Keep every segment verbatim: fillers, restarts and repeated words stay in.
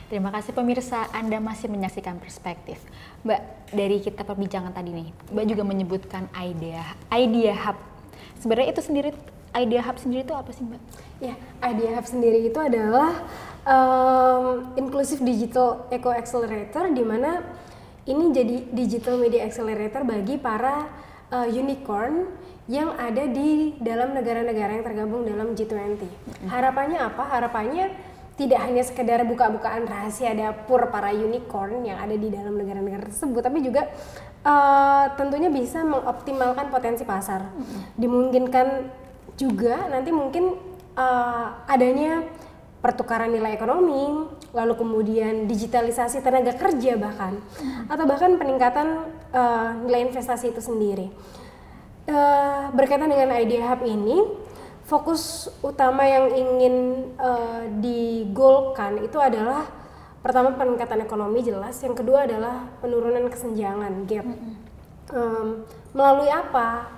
Terima kasih pemirsa, Anda masih menyaksikan Perspektif. Mbak, dari kita perbincangan tadi nih, Mbak juga menyebutkan idea, idea hub. Sebenarnya itu sendiri, idea hub sendiri itu apa sih Mbak? Ya, idea hub sendiri itu adalah um, Inclusive Digital Eco Accelerator, di mana ini jadi digital media accelerator bagi para uh, unicorn yang ada di dalam negara-negara yang tergabung dalam G dua puluh. Harapannya apa? Harapannya tidak hanya sekedar buka-bukaan rahasia dapur para unicorn yang ada di dalam negara-negara tersebut, tapi juga uh, tentunya bisa mengoptimalkan potensi pasar. Dimungkinkan juga nanti mungkin uh, adanya pertukaran nilai ekonomi, lalu kemudian digitalisasi tenaga kerja bahkan, atau bahkan peningkatan uh, nilai investasi itu sendiri. Uh, berkaitan dengan Idea Hub ini, fokus utama yang ingin uh, digolkan itu adalah pertama peningkatan ekonomi jelas, yang kedua adalah penurunan kesenjangan gap. Mm-hmm. um, melalui apa?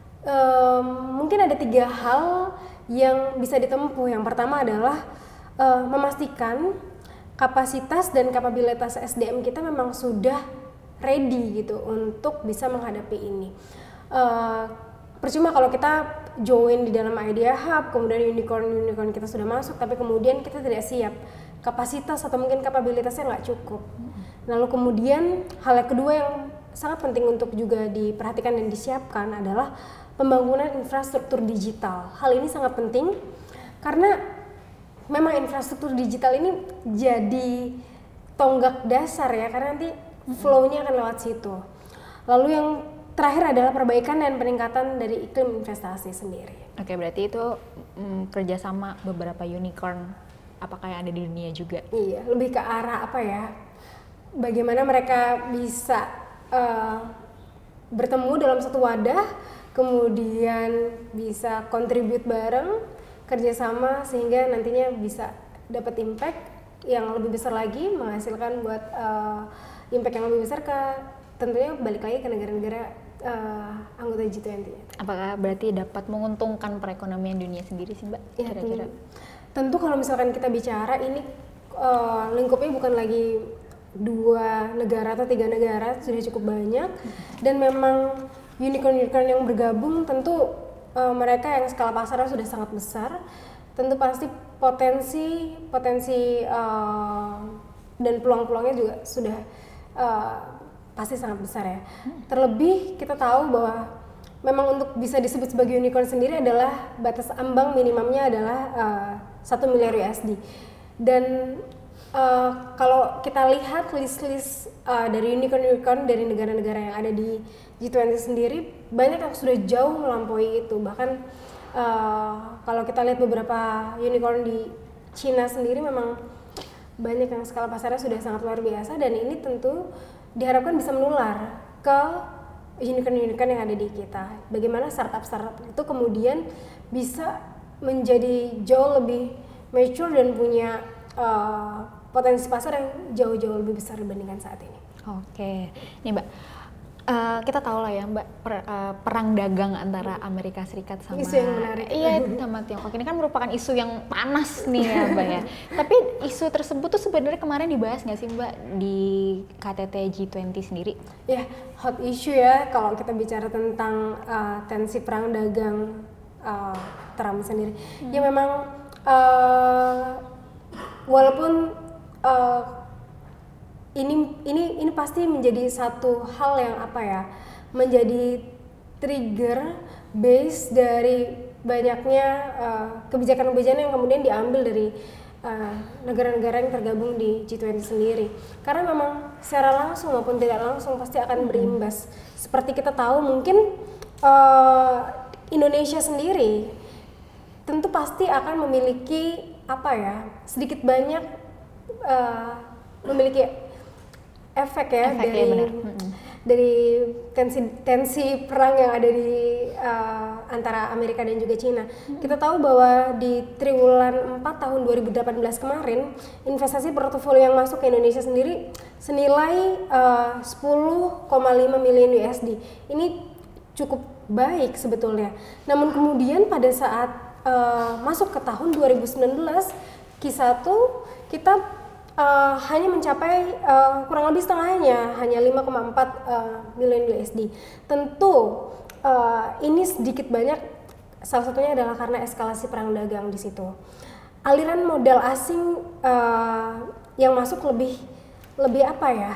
Um, mungkin ada tiga hal yang bisa ditempuh. Yang pertama adalah uh, memastikan kapasitas dan kapabilitas S D M kita memang sudah ready gitu untuk bisa menghadapi ini. Uh, percuma kalau kita join di dalam Idea Hub, kemudian unicorn-unicorn kita sudah masuk, tapi kemudian kita tidak siap, kapasitas atau mungkin kapabilitasnya nggak cukup. Lalu kemudian hal yang kedua yang sangat penting untuk juga diperhatikan dan disiapkan adalah pembangunan infrastruktur digital. Hal ini sangat penting karena memang infrastruktur digital ini jadi tonggak dasar ya, karena nanti flow-nya akan lewat situ. Lalu yang terakhir adalah perbaikan dan peningkatan dari iklim investasi sendiri. Oke, berarti itu mm, kerjasama beberapa unicorn, apakah yang ada di dunia juga? Iya, lebih ke arah apa ya? Bagaimana mereka bisa uh, bertemu dalam satu wadah, kemudian bisa kontribut bareng, kerjasama sehingga nantinya bisa dapat impact yang lebih besar lagi, menghasilkan buat uh, impact yang lebih besar ke tentunya balik lagi ke negara-negara Uh, anggota G dua puluh. Apakah berarti dapat menguntungkan perekonomian dunia sendiri sih Mbak? Ya, kira-kira? Tentu kalau misalkan kita bicara ini uh, lingkupnya bukan lagi dua negara atau tiga negara, sudah cukup banyak. Hmm. Dan memang unicorn-unicorn yang bergabung tentu uh, mereka yang skala pasarnya sudah sangat besar. Tentu pasti potensi potensi uh, dan peluang-peluangnya juga sudah uh, pasti sangat besar ya. Terlebih kita tahu bahwa memang untuk bisa disebut sebagai unicorn sendiri adalah batas ambang minimumnya adalah satu miliar U S D. Dan uh, kalau kita lihat list-list uh, dari unicorn-unicorn dari negara-negara yang ada di G dua puluh sendiri, banyak yang sudah jauh melampaui itu. Bahkan uh, kalau kita lihat beberapa unicorn di Cina sendiri memang banyak yang skala pasarnya sudah sangat luar biasa, dan ini tentu diharapkan bisa menular ke unicorn-unicorn yang ada di kita. Bagaimana startup-startup itu kemudian bisa menjadi jauh lebih mature dan punya uh, potensi pasar yang jauh-jauh lebih besar dibandingkan saat ini. Oke, nih Mbak, uh, kita tahu lah ya Mbak, per, uh, perang dagang antara Amerika Serikat sama isu yang menarik. Iya, sama Tiongkok ini kan merupakan isu yang panas nih ya Mbak ya. Tapi isu tersebut tuh sebenarnya kemarin dibahas nggak sih Mbak di K T T G dua puluh sendiri? Ya, hot issue ya kalau kita bicara tentang uh, tensi perang dagang uh, Trump sendiri. Hmm. Ya memang uh, walaupun uh, ini ini ini pasti menjadi satu hal yang apa ya, menjadi trigger base dari banyaknya uh, kebijakan-kebijakan yang kemudian diambil dari uh, negara-negara yang tergabung di G dua puluh sendiri. Karena memang secara langsung maupun tidak langsung pasti akan berimbas. Seperti kita tahu mungkin uh, Indonesia sendiri tentu pasti akan memiliki apa ya, sedikit banyak uh, memiliki efek ya efek, dari ya benar. Hmm. dari tensi tensi perang yang ada di uh, antara Amerika dan juga Cina. Hmm. Kita tahu bahwa di triwulan empat tahun dua ribu delapan belas kemarin, investasi portofolio yang masuk ke Indonesia sendiri senilai uh, sepuluh koma lima miliar U S D. Ini cukup baik sebetulnya. Namun kemudian pada saat uh, masuk ke tahun dua ribu sembilan belas, Q satu kita uh, hanya mencapai uh, kurang lebih setengahnya, hanya lima koma empat uh, miliar U S D. Tentu uh, ini sedikit banyak, salah satunya adalah karena eskalasi perang dagang di situ. Aliran modal asing uh, yang masuk lebih lebih apa ya?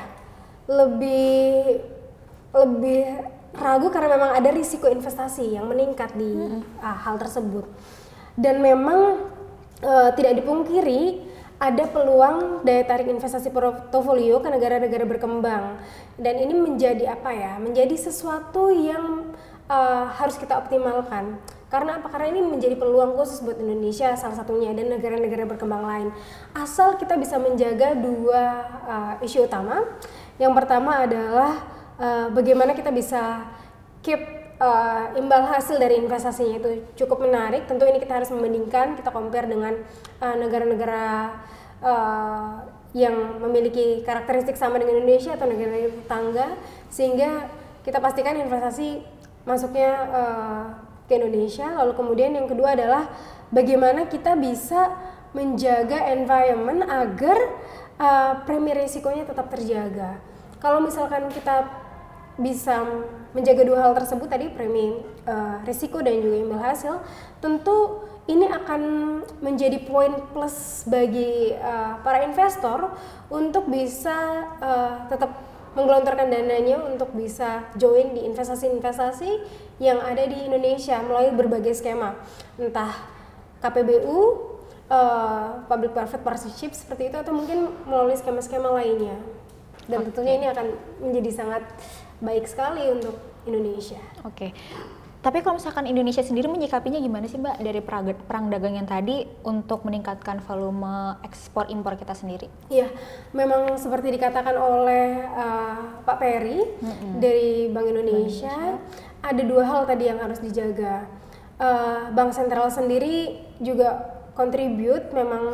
Lebih lebih ragu karena memang ada risiko investasi yang meningkat di hmm. uh, hal tersebut. Dan memang uh, tidak dipungkiri ada peluang daya tarik investasi portofolio ke negara-negara berkembang. Dan ini menjadi apa ya? Menjadi sesuatu yang uh, harus kita optimalkan. Karena apa? Karena ini menjadi peluang khusus buat Indonesia salah satunya dan negara-negara berkembang lain. Asal kita bisa menjaga dua uh, isu utama. Yang pertama adalah uh, bagaimana kita bisa keep uh, imbal hasil dari investasinya itu cukup menarik. Tentu ini kita harus membandingkan, kita compare dengan uh, negara-negara uh, yang memiliki karakteristik sama dengan Indonesia atau negara-negara tetangga, sehingga kita pastikan investasi masuknya uh, ke Indonesia. Lalu kemudian yang kedua adalah bagaimana kita bisa menjaga environment agar uh, premi risikonya tetap terjaga. Kalau misalkan kita bisa menjaga dua hal tersebut tadi, premi uh, risiko dan juga imbal hasil, tentu ini akan menjadi poin plus bagi uh, para investor untuk bisa uh, tetap menggelontorkan dananya untuk bisa join di investasi-investasi yang ada di Indonesia melalui berbagai skema, entah K P B U, uh, Public Private Partnership seperti itu, atau mungkin melalui skema-skema lainnya. Dan okay. tentunya ini akan menjadi sangat baik sekali untuk Indonesia. Oke. Okay. Tapi kalau misalkan Indonesia sendiri menyikapinya gimana sih Mbak dari perang dagang yang tadi untuk meningkatkan volume ekspor impor kita sendiri? Iya, memang seperti dikatakan oleh uh, Pak Peri mm-hmm. dari Bank Indonesia, Indonesia, ada dua hal tadi yang harus dijaga. Uh, Bank Sentral sendiri juga contribute memang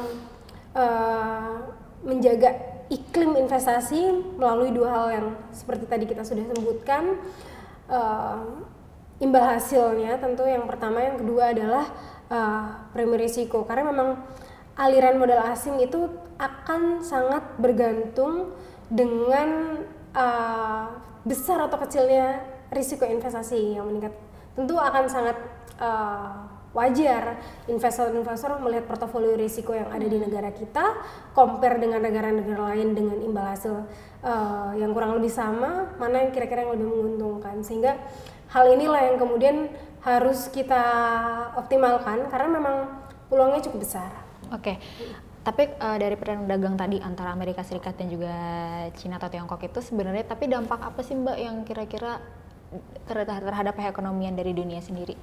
uh, menjaga iklim investasi melalui dua hal yang seperti tadi kita sudah sebutkan. Uh, Imbal hasilnya tentu yang pertama, yang kedua adalah uh, premi risiko, karena memang aliran modal asing itu akan sangat bergantung dengan uh, besar atau kecilnya risiko investasi yang meningkat. Tentu akan sangat uh, wajar investor-investor melihat portofolio risiko yang ada di negara kita, compare dengan negara-negara lain dengan imbal hasil uh, yang kurang lebih sama, mana yang kira-kira yang lebih menguntungkan, sehingga hal inilah yang kemudian harus kita optimalkan karena memang peluangnya cukup besar. Oke, okay. Tapi uh, dari perang dagang tadi antara Amerika Serikat dan juga Cina atau Tiongkok itu sebenarnya, tapi dampak apa sih Mbak yang kira-kira terhadap perekonomian dari dunia sendiri?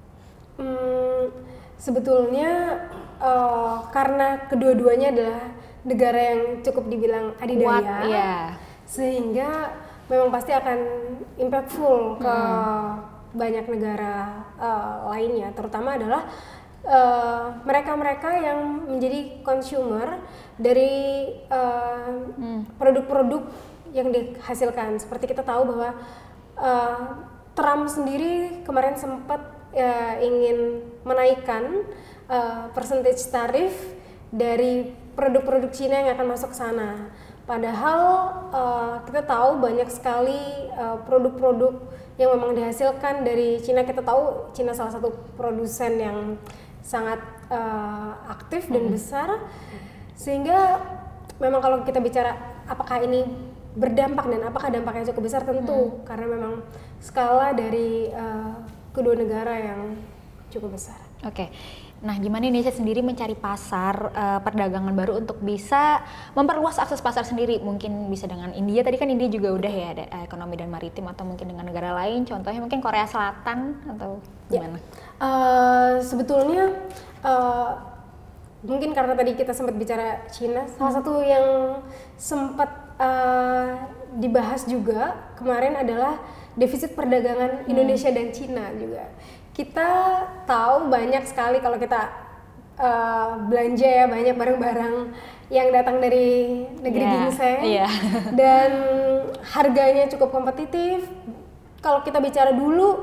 Hmm, sebetulnya uh, karena kedua-duanya adalah negara yang cukup dibilang adidaya, Kuat, iya. Sehingga memang pasti akan impactful ke hmm. banyak negara uh, lainnya, terutama adalah uh, mereka-mereka yang menjadi consumer dari uh, hmm. produk-produk yang dihasilkan. Seperti kita tahu bahwa uh, Trump sendiri kemarin sempat uh, ingin menaikkan uh, percentage tarif dari produk-produk Cina yang akan masuk ke sana. Padahal uh, kita tahu banyak sekali uh, produk-produk yang memang dihasilkan dari Cina. Kita tahu Cina salah satu produsen yang sangat uh, aktif dan besar, sehingga memang kalau kita bicara apakah ini berdampak dan apakah dampaknya cukup besar, tentu hmm. karena memang skala dari uh, kedua negara yang cukup besar. Oke. Okay. Nah, gimana Indonesia sendiri mencari pasar uh, perdagangan baru untuk bisa memperluas akses pasar sendiri? Mungkin bisa dengan India, tadi kan India juga udah ya ada uh, ekonomi dan maritim, atau mungkin dengan negara lain, contohnya mungkin Korea Selatan atau gimana? Ya. Uh, sebetulnya uh, mungkin karena tadi kita sempat bicara Cina, hmm. salah satu yang sempat uh, dibahas juga kemarin adalah defisit perdagangan hmm. Indonesia dan Cina juga. Kita tahu banyak sekali kalau kita uh, belanja ya, banyak barang-barang yang datang dari negeri yeah, ginseng yeah. dan harganya cukup kompetitif. Kalau kita bicara dulu,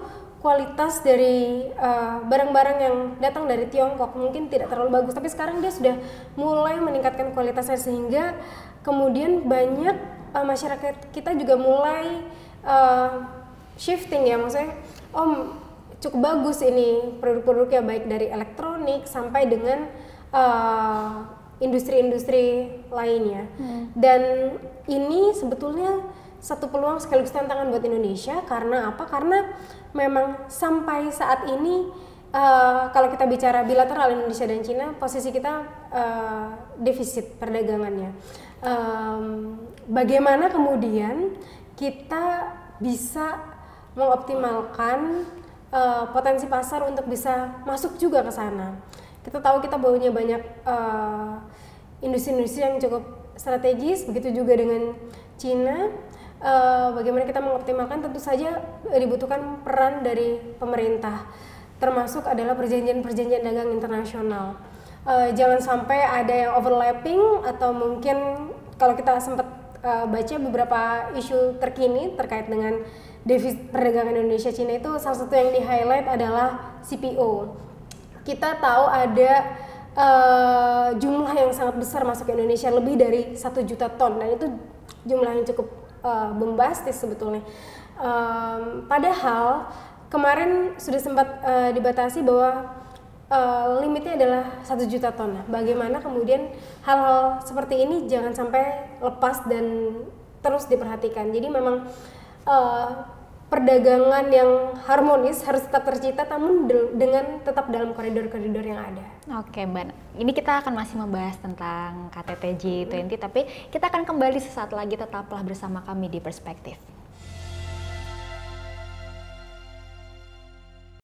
kualitas dari uh, barang-barang yang datang dari Tiongkok mungkin tidak terlalu bagus, tapi sekarang dia sudah mulai meningkatkan kualitasnya sehingga kemudian banyak uh, masyarakat kita juga mulai uh, shifting ya, maksudnya oh cukup bagus ini produk-produknya, baik dari elektronik sampai dengan uh, industri-industri lainnya. Hmm. Dan ini sebetulnya satu peluang sekaligus tantangan buat Indonesia. Karena apa? Karena memang sampai saat ini uh, kalau kita bicara bilateral Indonesia dan Cina, posisi kita uh, defisit perdagangannya. Um, bagaimana kemudian kita bisa mengoptimalkan uh, potensi pasar untuk bisa masuk juga ke sana. Kita tahu kita punya banyak uh, industri-industri yang cukup strategis, begitu juga dengan Cina. Uh, bagaimana kita mengoptimalkan, tentu saja dibutuhkan peran dari pemerintah, termasuk adalah perjanjian-perjanjian dagang internasional. Uh, jangan sampai ada yang overlapping, atau mungkin kalau kita sempat uh, baca beberapa isu terkini terkait dengan defisit perdagangan Indonesia-Cina, itu salah satu yang di-highlight adalah C P O. Kita tahu ada uh, jumlah yang sangat besar masuk ke Indonesia, lebih dari satu juta ton, dan itu jumlah yang cukup Uh, bombastis sebetulnya. Um, padahal kemarin sudah sempat uh, dibatasi bahwa uh, limitnya adalah satu juta ton. Nah, bagaimana kemudian hal-hal seperti ini jangan sampai lepas dan terus diperhatikan. Jadi memang uh, perdagangan yang harmonis harus tetap tercipta, namun de- dengan tetap dalam koridor-koridor yang ada. Oke Mbak, ini kita akan masih membahas tentang K T T G dua puluh, tapi kita akan kembali sesaat lagi, tetaplah bersama kami di Perspektif.